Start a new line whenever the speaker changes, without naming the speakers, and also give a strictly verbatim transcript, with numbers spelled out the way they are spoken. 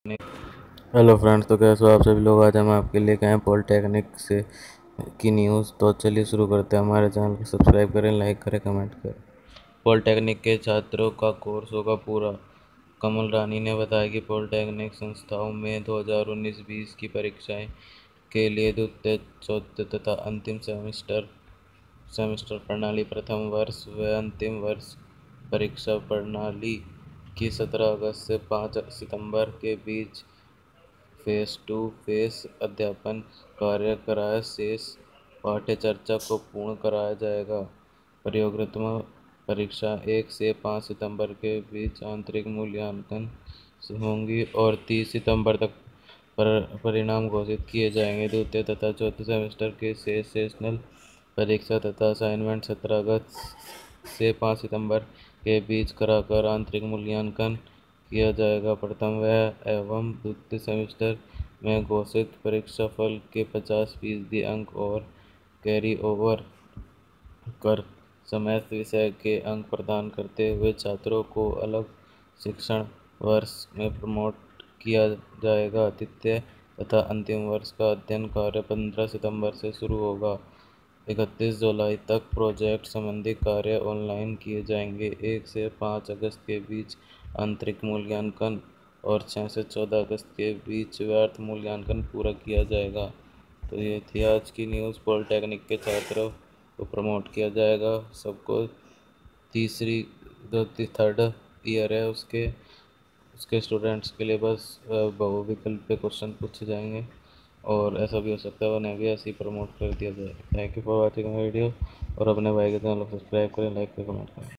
Hello friends, तो कैसे हो आप सभी लोग। आज हम आपके लिए आए हैं पॉलिटेक्निक से की न्यूज़। तो चलिए शुरू करते हैं। हमारे चैनल को सब्सक्राइब करें, लाइक करें, कमेंट करें। पॉलिटेक्निक के छात्रों का कोर्स होगा पूरा। कमल रानी ने बताया कि पॉलिटेक्निक संस्थाओं में दो हज़ार उन्नीस बीस की परीक्षाएं के लिए द्वितीय, चौथे तथा अंतिम सेमेस्टर सेमेस्टर प्रणाली, प्रथम वर्ष व अंतिम वर्ष परीक्षा प्रणाली की सत्रह अगस्त से पाँच सितंबर के बीच फेस टू फेस अध्यापन कार्य कराया शेष पाठ्यचर्या को पूर्ण कराया जाएगा। प्रयोगात्मक परीक्षा एक से पाँच सितंबर के बीच आंतरिक मूल्यांकन से होंगी और तीस सितंबर तक पर परिणाम घोषित किए जाएंगे। द्वितीय तथा चौथे सेमेस्टर के शेष सेशनल परीक्षा तथा असाइनमेंट सत्रह अगस्त से पाँच सितंबर के बीच कराकर आंतरिक मूल्यांकन किया जाएगा। प्रथम व एवं द्वितीय सेमेस्टर में घोषित परीक्षाफल के पचास फीसदी अंक और कैरी ओवर कर समस्त विषय के अंक प्रदान करते हुए छात्रों को अलग शिक्षण वर्ष में प्रमोट किया जाएगा। तृतीय तथा अंतिम वर्ष का अध्ययन कार्य पंद्रह सितंबर से शुरू होगा। इकतीस जुलाई तक प्रोजेक्ट संबंधी कार्य ऑनलाइन किए जाएंगे। एक से पाँच अगस्त के बीच आंतरिक मूल्यांकन और छः से चौदह अगस्त के बीच व्यर्थ मूल्यांकन पूरा किया जाएगा। तो ये थी आज की न्यूज़। पॉलिटेक्निक के छात्रों को प्रमोट किया जाएगा। सबको तीसरी जो थर्ड ईयर है उसके उसके स्टूडेंट्स के लिए बस बहुविकल्प पे क्वेश्चन पूछे जाएंगे और ऐसा भी हो सकता है उन्हें भी ऐसे ही प्रमोट कर दिया जाए। Thank you for watching video और अपने भाई के चैनल को सब्सक्राइब करें, लाइक करें, कमेंट करें।